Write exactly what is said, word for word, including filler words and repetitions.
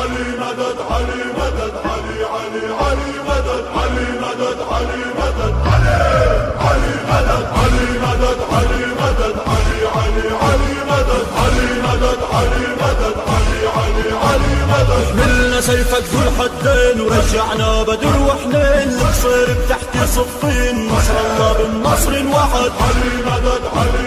علي مدد علي مدد علي علي علي مدد علي مدد علي مدد علي علي مدد علي مدد علي مدد علي علي علي مدد علي مدد علي مدد علي علي علي مدد. حملنا سيفك ذو الحدين ورجعنا بدر وحنين، القصير بتحت صفين، نصر الله بالنصر الوحد. علي مدد علي